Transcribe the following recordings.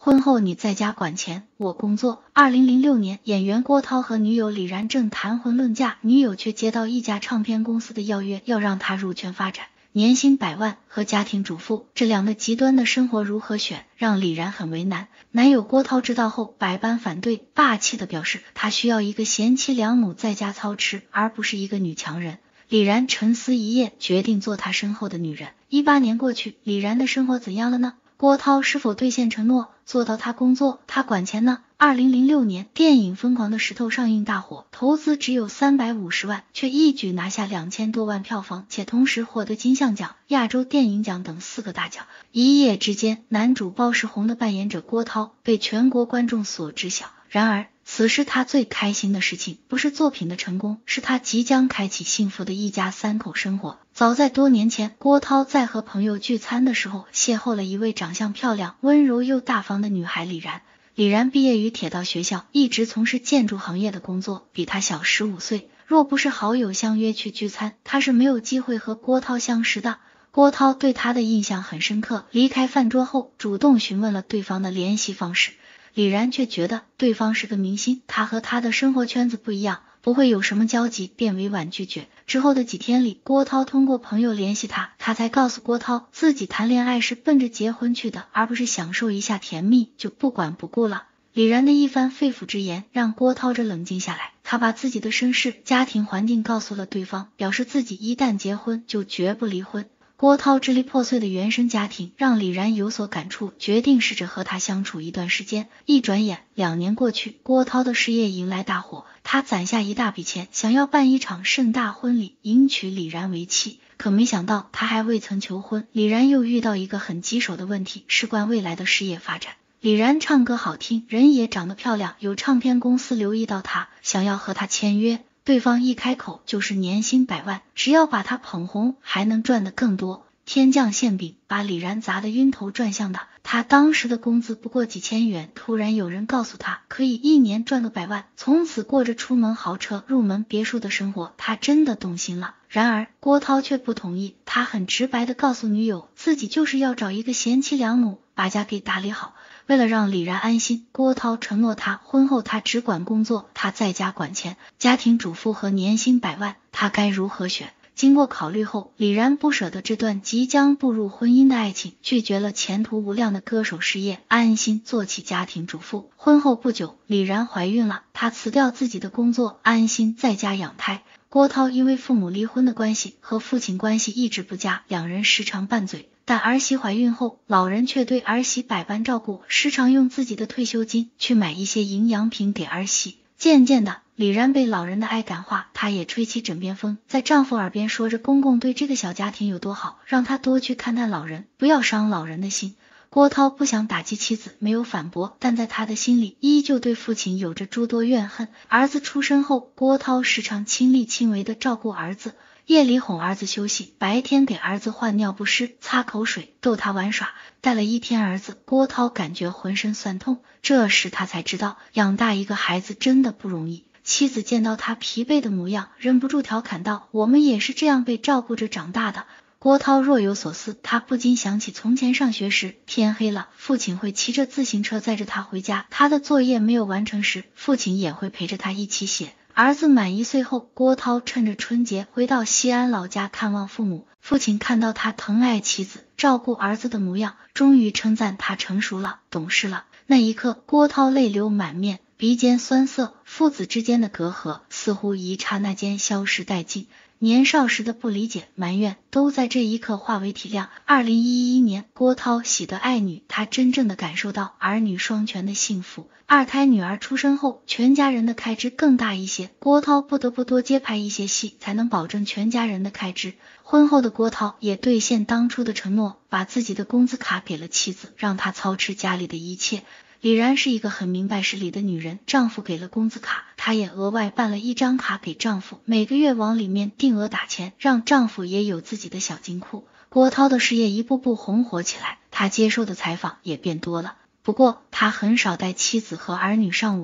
婚后你在家管钱，我工作。2006年，演员郭涛和女友李然正谈婚论嫁，女友却接到一家唱片公司的邀约，要让他入圈发展，年薪100万和家庭主妇，这两个极端的生活如何选，让李然很为难。男友郭涛知道后百般反对，霸气的表示他需要一个贤妻良母在家操持，而不是一个女强人。李然沉思一夜，决定做他身后的女人。18年过去，李然的生活怎样了呢？郭涛是否兑现承诺，做到他工作他管钱呢？2006年，电影《疯狂的石头》上映大火，投资只有350万，却一举拿下2000多万票房，且同时获得金像奖、亚洲电影奖等4个大奖。一夜之间，男主鲍世宏的扮演者郭涛被全国观众所知晓。然而此时他最开心的事情不是作品的成功，是他即将开启幸福的一家3口生活。早在多年前，郭涛在和朋友聚餐的时候，邂逅了一位长相漂亮、温柔又大方的女孩李然。李然毕业于铁道学校，一直从事建筑行业的工作，比他小15岁。若不是好友相约去聚餐，他是没有机会和郭涛相识的。郭涛对他的印象很深刻，离开饭桌后，主动询问了对方的联系方式。李然却觉得对方是个明星，他和他的生活圈子不一样，不会有什么交集，便委婉拒绝。之后的几天里，郭涛通过朋友联系他，他才告诉郭涛自己谈恋爱是奔着结婚去的，而不是享受一下甜蜜就不管不顾了。李然的一番肺腑之言让郭涛这冷静下来，他把自己的身世、家庭环境告诉了对方，表示自己一旦结婚就绝不离婚。郭涛支离破碎的原生家庭让李然有所感触，决定试着和他相处一段时间。一转眼2年过去，郭涛的事业迎来大火，他攒下一大笔钱，想要办一场盛大婚礼，迎娶李然为妻。可没想到他还未曾求婚，李然又遇到一个很棘手的问题，事关未来的事业发展。李然唱歌好听，人也长得漂亮，有唱片公司留意到他，想要和他签约。对方一开口就是年薪100万，只要把他捧红，还能赚得更多。天降馅饼，把李然砸得晕头转向的。他当时的工资不过几千元，突然有人告诉他可以1年赚个100万，从此过着出门豪车、入门别墅的生活，他真的动心了。然而郭涛却不同意，他很直白地告诉女友，自己就是要找一个贤妻良母，把家给打理好。为了让李然安心，郭涛承诺他婚后他只管工作，他在家管钱，家庭主妇和年薪100万，他该如何选？经过考虑后，李然不舍得这段即将步入婚姻的爱情，拒绝了前途无量的歌手事业，安心做起家庭主妇。婚后不久，李然怀孕了，她辞掉自己的工作，安心在家养胎。郭涛因为父母离婚的关系，和父亲关系一直不佳，两人时常拌嘴。但儿媳怀孕后，老人却对儿媳百般照顾，时常用自己的退休金去买一些营养品给儿媳。渐渐的，李然被老人的爱感化，她也吹起枕边风，在丈夫耳边说着公公对这个小家庭有多好，让他多去看看老人，不要伤老人的心。郭涛不想打击妻子，没有反驳，但在他的心里依旧对父亲有着诸多怨恨。儿子出生后，郭涛时常亲力亲为地照顾儿子，夜里哄儿子休息，白天给儿子换尿不湿、擦口水，逗他玩耍。带了1天儿子，郭涛感觉浑身酸痛，这时他才知道养大一个孩子真的不容易。妻子见到他疲惫的模样，忍不住调侃道，我们也是这样被照顾着长大的。郭涛若有所思，他不禁想起从前上学时，天黑了，父亲会骑着自行车载着他回家，他的作业没有完成时，父亲也会陪着他一起写。儿子满1岁后，郭涛趁着春节回到西安老家看望父母，父亲看到他疼爱妻子、照顾儿子的模样，终于称赞他成熟了、懂事了。那一刻，郭涛泪流满面，鼻尖酸涩，父子之间的隔阂似乎一刹那间消失殆尽。年少时的不理解、埋怨都在这一刻化为体谅。2011年，郭涛喜得爱女，他真正的感受到儿女双全的幸福。2胎女儿出生后，全家人的开支更大一些，郭涛不得不多接拍一些戏，才能保证全家人的开支。婚后的郭涛也兑现当初的承诺，把自己的工资卡给了妻子，让她操持家里的一切。李然是一个很明白事理的女人，丈夫给了工资卡，她也额外办了1张卡给丈夫，每个月往里面定额打钱，让丈夫也有自己的小金库。郭涛的事业一步步红火起来，他接受的采访也变多了。不过他很少带妻子和儿女上舞台，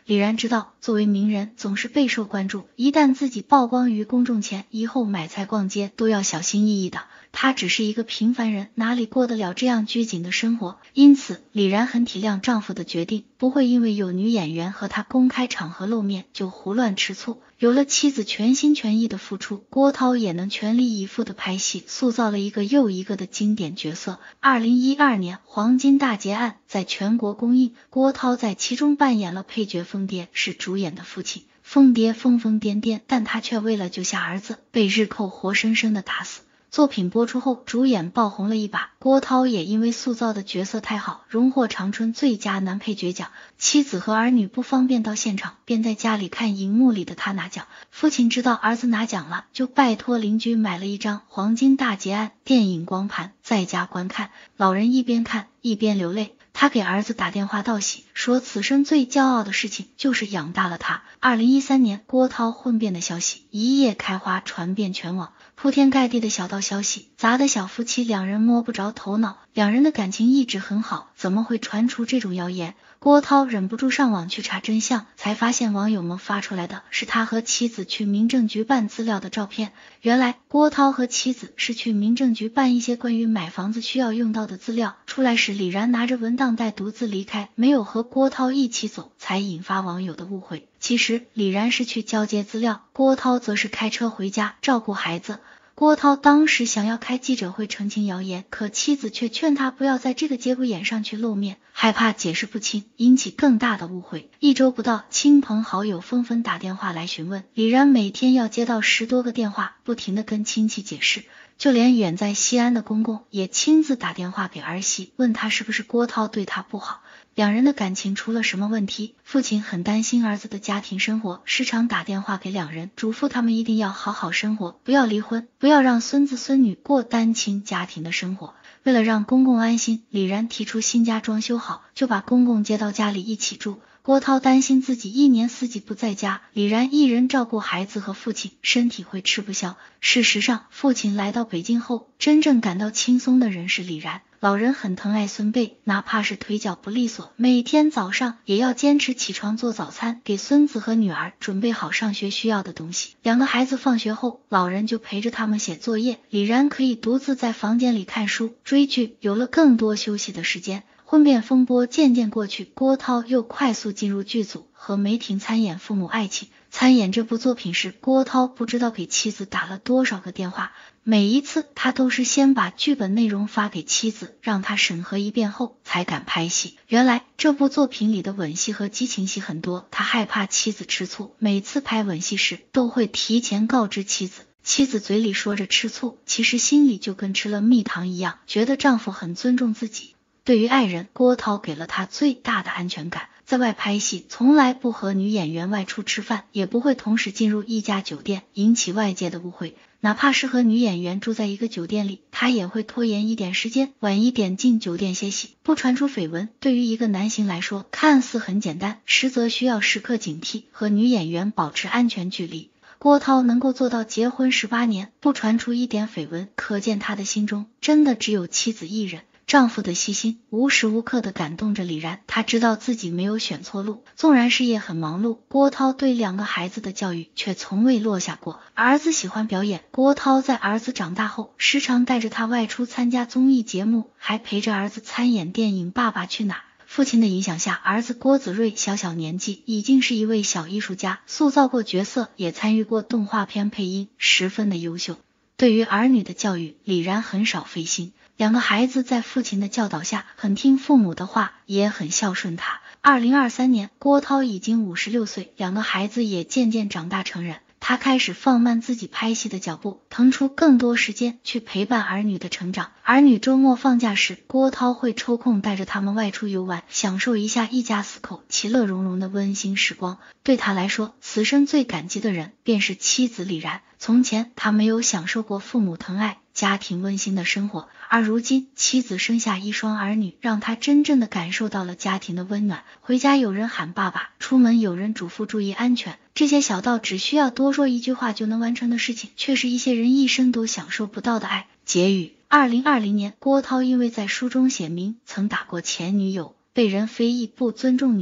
李然知道，作为名人总是备受关注，一旦自己曝光于公众前，以后买菜逛街都要小心翼翼的。她只是一个平凡人，哪里过得了这样拘谨的生活？因此，李然很体谅丈夫的决定，不会因为有女演员和他公开场合露面就胡乱吃醋。有了妻子全心全意的付出，郭涛也能全力以赴的拍戏，塑造了一个又一个的经典角色。2012年《黄金大劫案》在全国公映，郭涛在其中扮演了配角疯爹，是主演的父亲。疯爹疯疯癫癫，但他却为了救下儿子，被日寇活生生的打死。作品播出后，主演爆红了一把，郭涛也因为塑造的角色太好，荣获长春最佳男配角奖。妻子和儿女不方便到现场，便在家里看荧幕里的他拿奖。父亲知道儿子拿奖了，就拜托邻居买了一张《黄金大劫案》电影光盘，在家观看。老人一边看一边流泪。他给儿子打电话道喜，说此生最骄傲的事情就是养大了他。2013年，郭涛婚变的消息一夜开花，传遍全网，铺天盖地的小道消息砸得小夫妻两人摸不着头脑。两人的感情一直很好，怎么会传出这种谣言？郭涛忍不住上网去查真相，才发现网友们发出来的是他和妻子去民政局办资料的照片。原来郭涛和妻子是去民政局办一些关于买房子需要用到的资料，出来时李然拿着文档袋独自离开，没有和郭涛一起走，才引发网友的误会。其实李然是去交接资料，郭涛则是开车回家照顾孩子。郭涛当时想要开记者会澄清谣言，可妻子却劝他不要在这个节骨眼上去露面，害怕解释不清，引起更大的误会。1周不到，亲朋好友纷纷打电话来询问，李然每天要接到10多个电话，不停地跟亲戚解释。就连远在西安的公公也亲自打电话给儿媳，问他是不是郭涛对他不好，两人的感情出了什么问题。父亲很担心儿子的家庭生活，时常打电话给两人，嘱咐他们一定要好好生活，不要离婚，不要让孙子孙女过单亲家庭的生活。为了让公公安心，李然提出新家装修好，就把公公接到家里一起住。郭涛担心自己1年4季不在家，李然一人照顾孩子和父亲，身体会吃不消。事实上，父亲来到北京后，真正感到轻松的人是李然。老人很疼爱孙辈，哪怕是腿脚不利索，每天早上也要坚持起床做早餐，给孙子和女儿准备好上学需要的东西。两个孩子放学后，老人就陪着他们写作业，李然可以独自在房间里看书、追剧，有了更多休息的时间。婚变风波渐渐过去，郭涛又快速进入剧组，和梅婷参演《父母爱情》。参演这部作品时，郭涛不知道给妻子打了多少个电话，每一次他都是先把剧本内容发给妻子，让他审核一遍后才敢拍戏。原来这部作品里的吻戏和激情戏很多，他害怕妻子吃醋，每次拍吻戏时都会提前告知妻子。妻子嘴里说着吃醋，其实心里就跟吃了蜜糖一样，觉得丈夫很尊重自己。对于爱人，郭涛给了他最大的安全感。在外拍戏，从来不和女演员外出吃饭，也不会同时进入一家酒店，引起外界的误会。哪怕是和女演员住在一个酒店里，他也会拖延一点时间，晚一点进酒店歇息，不传出绯闻。对于一个男性来说，看似很简单，实则需要时刻警惕，和女演员保持安全距离。郭涛能够做到结婚18年，不传出一点绯闻，可见他的心中真的只有妻子一人。丈夫的细心无时无刻的感动着李然，他知道自己没有选错路。纵然事业很忙碌，郭涛对2个孩子的教育却从未落下过。儿子喜欢表演，郭涛在儿子长大后，时常带着他外出参加综艺节目，还陪着儿子参演电影《爸爸去哪儿》。父亲的影响下，儿子郭子睿小年纪已经是一位小艺术家，塑造过角色，也参与过动画片配音，十分的优秀。对于儿女的教育，李然很少费心。2个孩子在父亲的教导下，很听父母的话，也很孝顺他。2023年，郭涛已经56岁，2个孩子也渐渐长大成人。他开始放慢自己拍戏的脚步，腾出更多时间去陪伴儿女的成长。儿女周末放假时，郭涛会抽空带着他们外出游玩，享受一下一家4口其乐融融的温馨时光。对他来说，此生最感激的人便是妻子李然。从前他没有享受过父母疼爱、家庭温馨的生活，而如今妻子生下1双儿女，让他真正的感受到了家庭的温暖。回家有人喊爸爸，出门有人嘱咐注意安全，这些小到只需要多说一句话就能完成的事情，却是一些人一生都享受不到的爱。结语：2020年，郭涛因为在书中写明曾打过前女友，被人非议不尊重女性，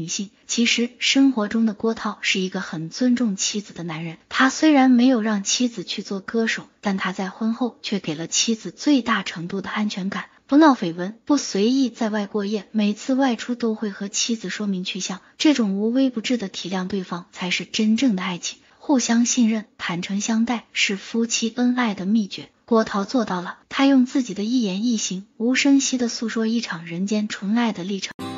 其实生活中的郭涛是一个很尊重妻子的男人，他虽然没有让妻子去做歌手，但他在婚后却给了妻子最大程度的安全感，不闹绯闻，不随意在外过夜，每次外出都会和妻子说明去向，这种无微不至的体谅对方才是真正的爱情。互相信任，坦诚相待，是夫妻恩爱的秘诀。郭涛做到了，他用自己的一言一行，无声息地诉说一场人间纯爱的历程。